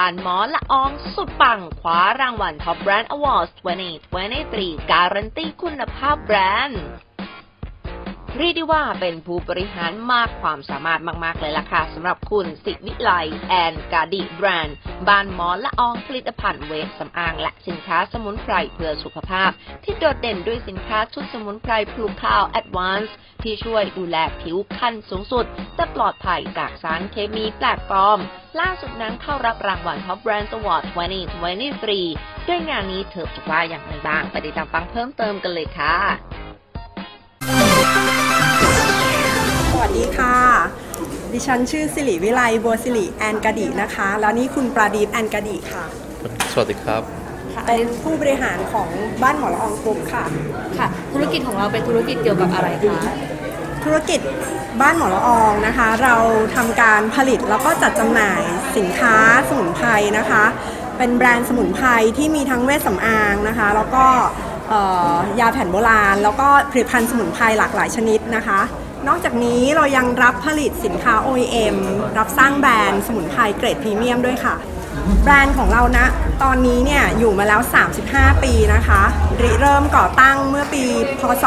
บ้านหมอละอองสุดปังคว้ารางวัล Top Brand Awards 2023 การันตีคุณภาพแบรนด์เรียกได้ว่าเป็นผู้บริหารมากความสามารถมากๆเลยล่ะค่ะสำหรับคุณสิวิไลแอนกาดิแบรนด์บ้านหมอละอองผลิตภัณฑ์เวชสำอางและสินค้าสมุนไพรเพื่อสุขภาพที่โดดเด่นด้วยสินค้าชุดสมุนไพรพลูคาวแอดวานซ์ที่ช่วยดูแลผิวขั้นสูงสุดแต่ปลอดภัยจากสารเคมีแปลกปลอมล่าสุดนั้นเข้ารับรางวัล Top Brand Award 2023ด้วยงานนี้เธอจะว่าอย่างไรบ้างไปติดตามฟังเพิ่มเติมกันเลยค่ะสวัสดีค่ะดิฉันชื่อสิริวิไลบัวสิริแอนกาดินะคะแล้วนี่คุณปราดีปแอนกาดิค่ะสวัสดีครับเป็นผู้บริหารของบ้านหมอละอองกรุ๊ปค่ะค่ะธุรกิจของเราเป็นธุรกิจเกี่ยวกับอะไรคะธุรกิจบ้านหมอละอองนะคะเราทำการผลิตแล้วก็จัดจำหน่ายสินค้าสมุนไพรนะคะเป็นแบรนด์สมุนไพรที่มีทั้งเวชสำอางนะคะแล้วก็ยาแผนโบราณแล้วก็ผลิตภัณฑ์สมุนไพรหลากหลายชนิดนะคะนอกจากนี้เรายังรับผลิตสินค้า OEM รับสร้างแบรนด์สมุนไพรเกรดพรีเมียมด้วยค่ะแบรนด์ของเรานะตอนนี้เนี่ยอยู่มาแล้ว35ปีนะคะเริ่มก่อตั้งเมื่อปีพศ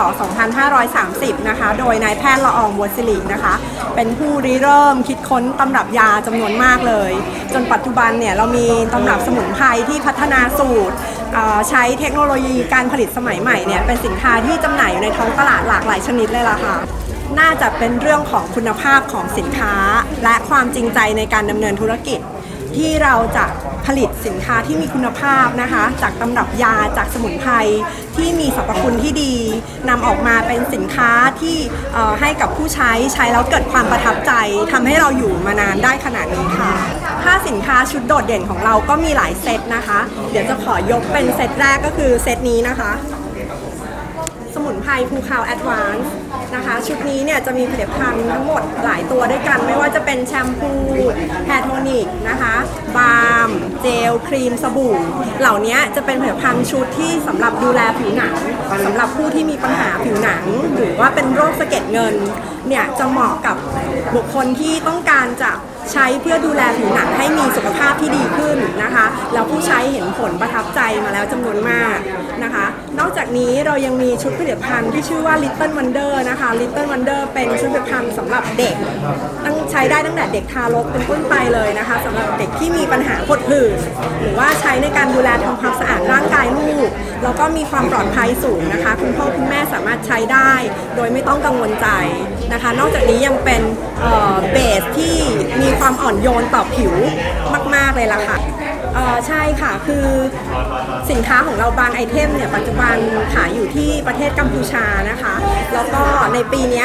2530นะคะโดยนายแพทย์ละอองบัวสิรินะคะเป็นผู้เริ่มคิดค้นตำรับยาจำนวนมากเลยจนปัจจุบันเนี่ยเรามีตำรับสมุนไพรที่พัฒนาสูตรใช้เทคโนโลยีการผลิตสมัยใหม่เนี่ยเป็นสินค้าที่จำหน่ายอยู่ในท้องตลาดหลากหลายชนิดเลยล่ะค่ะน่าจะเป็นเรื่องของคุณภาพของสินค้าและความจริงใจในการดำเนินธุรกิจที่เราจะผลิตสินค้าที่มีคุณภาพนะคะจากตำรับยาจากสมุนไพรที่มีสรรพคุณที่ดีนำออกมาเป็นสินค้าที่ให้กับผู้ใช้แล้วเกิดความประทับใจทำให้เราอยู่มานานได้ขนาดนี้ค่ะถ้าสินค้าชุดโดดเด่นของเราก็มีหลายเซตนะคะเดี๋ยวจะขอยกเป็นเซตแรกก็คือเซตนี้นะคะสมุนไพรภูคาวแอดวานซ์นะคะชุดนี้เนี่ยจะมีผลิตภัณฑ์ทั้งหมดหลายตัวด้วยกันไม่ว่าจะเป็นแชมพูแฮร์โทนิกนะคะบาล์มเจลครีมสบู่เหล่านี้จะเป็นผลิตภัณฑ์ชุดที่สำหรับดูแลผิวหนังสำหรับผู้ที่มีปัญหาผิวหนังหรือว่าเป็นโรคสะเก็ดเงินเนี่ยจะเหมาะกับบุคคลที่ต้องการจะใช้เพื่อดูแลผิวหนังให้มีสุขภาพที่ดีขึ้นนะคะแล้วผู้ใช้เห็นผลประทับใจมาแล้วจำนวนมากนะคะนอกจากนี้เรายังมีชุดผลิตภัณฑ์ที่ชื่อว่า Little Wonder นะคะ Little Wonder เป็นชุดผลิตภัณฑ์สำหรับเด็กใช้ได้ตั้งแต่เด็กทารกเป็นต้นไปเลยนะคะสำหรับเด็กที่มีปัญหาผดผื่นหรือว่าใช้ในการดูแลทำความสะอาดร่างกายลูกแล้วก็มีความปลอดภัยสูงนะคะคุณพ่อคุณแม่สามารถใช้ได้โดยไม่ต้องกังวลใจนะคะนอกจากนี้ยังเป็นเบสที่มีความอ่อนโยนต่อผิวมากๆเลยล่ะค่ะใช่ค่ะคือสินค้าของเราบางไอเทมเนี่ยปัจจุบันขายอยู่ที่ประเทศกัมพูชานะคะแล้วก็ในปีนี้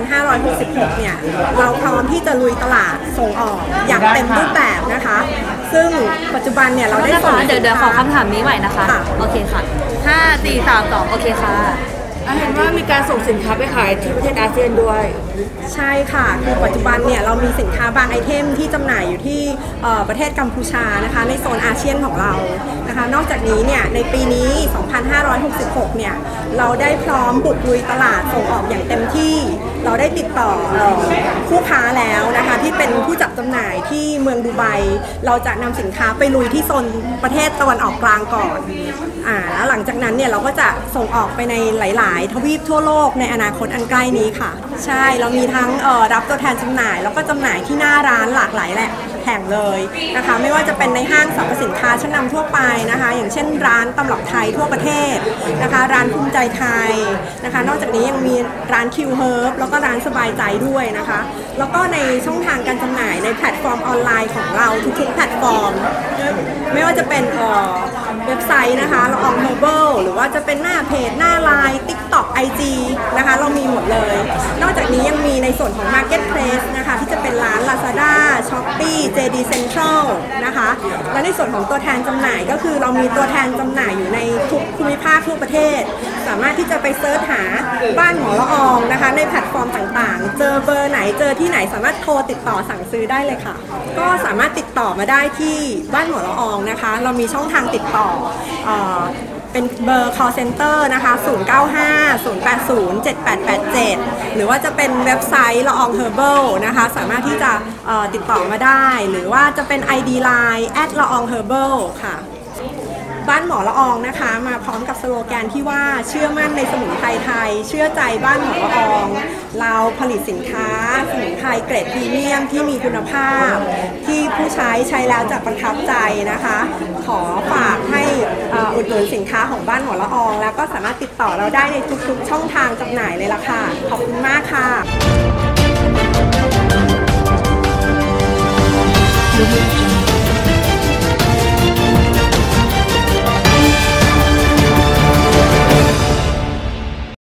2566 เนี่ยเราพร้อมที่จะลุยตลาดส่งออกอย่างเต็มรูปแบบนะคะซึ่งปัจจุบันเนี่ยเราได้ส่งเดี๋ยวขอคำถามนี้ใหม่นะคะโอเคค่ะ5 4 3 2โอเคค่ะเห็นว่ามีการส่งสินค้าไปขายที่ประเทศอาเซียนด้วยใช่ค่ะคือปัจจุบันเนี่ยเรามีสินค้าบางไอเทมที่จำหน่ายอยู่ที่ประเทศกัมพูชานะคะในโซนอาเซียนของเรานะคะนอกจากนี้เนี่ยในปีนี้ 2566 เนี่ยเราได้พร้อมบุกลุยตลาดส่งออกอย่างเต็มที่เราได้ติดต่อผู้ค้าแล้วนะคะที่เป็นผู้จัดจำหน่ายที่เมืองดูไบเราจะนำสินค้าไปลุยที่โซนประเทศตะวันออกกลางก่อนแล้วหลังจากนั้นเนี่ยเราก็จะส่งออกไปในหลายๆทวีปทั่วโลกในอนาคตอันใกล้นี้ค่ะใช่เรามีทั้งรับตัวแทนจำหน่ายแล้วก็จำหน่ายที่หน้าร้านหลากหลายแห่งเลยนะคะไม่ว่าจะเป็นในห้างสรรพสินค้าชั้นนำทั่วไปนะคะอย่างเช่นร้านตำรับไทยทั่วประเทศนะคะร้านภูมิใจไทยนะคะนอกจากนี้ยังมีร้านคิวเฮิร์บแล้วก็ร้านสบายใจด้วยนะคะแล้วก็ในช่องทางการจำหน่ายในแพลตฟอร์มออนไลน์ของเราทุกๆแพลตฟอร์มไม่ว่าจะเป็นเว็บไซต์นะคะละอองเฮอร์เบิลหรือว่าจะเป็นหน้าเพจหน้าไลน์ TikTok IG นะคะเรามีหมดเลยนอกจากนี้ยังมีในส่วนของ Marketplace นะคะที่จะเป็นร้าน Lazada Shopee JD Central นะคะและในส่วนของตัวแทนจำหน่ายก็คือเรามีตัวแทนจำหน่ายอยู่ในทุกภูมิภาคทั่วประเทศสามารถที่จะไปเซิร์ชหาบ้านหมอละอองนะคะในแพลตฟอร์มต่างๆเจอเบอร์ไหนเจอที่ไหนสามารถโทรติดต่อสั่งซื้อได้เลยค่ะก็สามารถติดต่อมาได้ที่บ้านหมอละอองนะคะเรามีช่องทางติดต่อเป็นเบอร์ call center นะคะ 0950807887 หรือว่าจะเป็นเว็บไซต์ละออง Herbal นะคะสามารถที่จะติดต่อมาได้หรือว่าจะเป็น ID Line @ละออง Herbal ค่ะบ้านหมอละอองนะคะมาพร้อมกับสโลแกนที่ว่าเชื่อมั่นในสมุนไพรไทยเชื่อใจบ้านหมอละอองเราผลิตสินค้าสมุนไพรเกรดพรีเมียมที่มีคุณภาพที่ผู้ใช้แล้วจะประทับใจนะคะขอฝากให้อุดหนุนสินค้าของบ้านหมอละอองแล้วก็สามารถติดต่อเราได้ในทุกๆช่องทางจำหน่ายเลยล่ะค่ะขอบคุณมากค่ะ